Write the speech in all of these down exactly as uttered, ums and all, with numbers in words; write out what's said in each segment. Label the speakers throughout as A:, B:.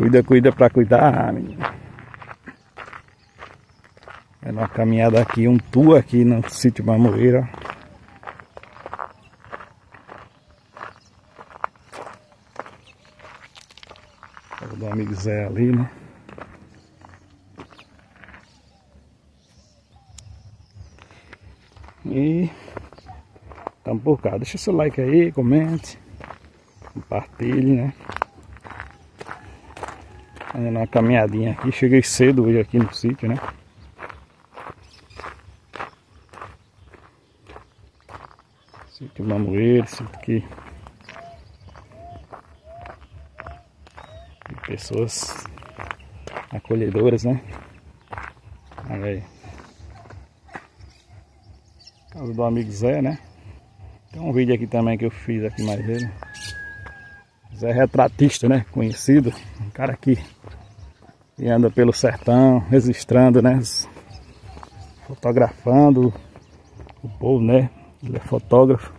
A: Cuida, cuida pra cuidar, menino. É uma caminhada aqui, um tour aqui no sítio Mamoeiro. O do amigo Zé ali, né? E estamos por cá. Deixa seu like aí, comente, compartilhe, né? Fazendo uma caminhadinha aqui. Cheguei cedo hoje aqui no sítio, né? Sítio Mamoeiro, sítio aqui de pessoas acolhedoras, né? Olha aí. Casa do amigo Zé, né? Tem um vídeo aqui também que eu fiz aqui mais dele. Zé retratista, né? Conhecido. Um cara que, que anda pelo sertão, registrando, né? Fotografando o povo, né? Ele é fotógrafo.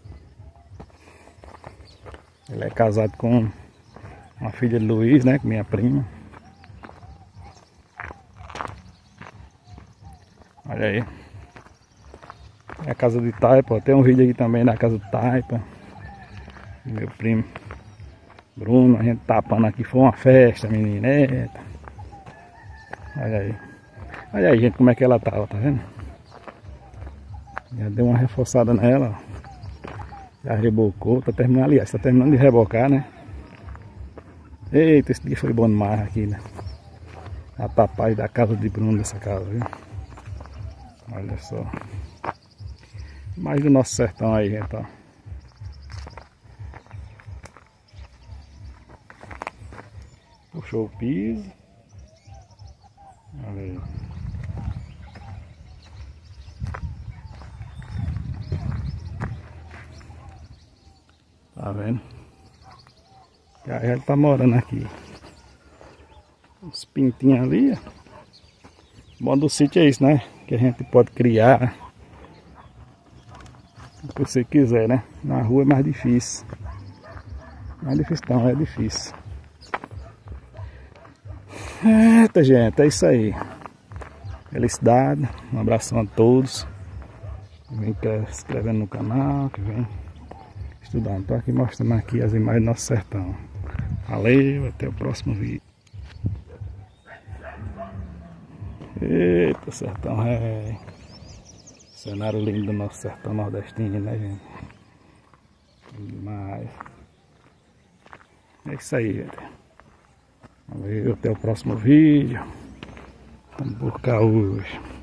A: Ele é casado com uma filha de Luiz, né? Com minha prima. Olha aí. É a casa de Taipa. Tem um vídeo aqui também da casa de Taipa. Meu primo Bruno. A gente tapando aqui. Foi uma festa, menina. Eita. Olha aí. Olha aí, gente, como é que ela tava, tá vendo? Já deu uma reforçada nela, ó. Já rebocou, tá terminando, aliás, tá terminando de rebocar, né? Eita, esse dia foi bom demais aqui, né? A papai da casa de Bruno, dessa casa, viu? Olha só. Mais do nosso sertão aí, gente, ó. Puxou o piso. Olha aí. Tá vendo? E aí ele tá morando aqui. Uns pintinhos ali, ó. O bom do sítio é isso, né? Que a gente pode criar o que você quiser, né? Na rua é mais difícil. Não é difícil não, é difícil. Eita, gente, é isso aí. Felicidade, um abração a todos. Vem se inscrevendo no canal, que vem estudando. Estou aqui mostrando aqui as imagens do nosso sertão. Valeu, até o próximo vídeo. Eita, sertão é cenário lindo do nosso sertão nordestino, né, gente? Lindo demais. É isso aí, gente. Valeu, até o próximo vídeo. Vamos buscar hoje.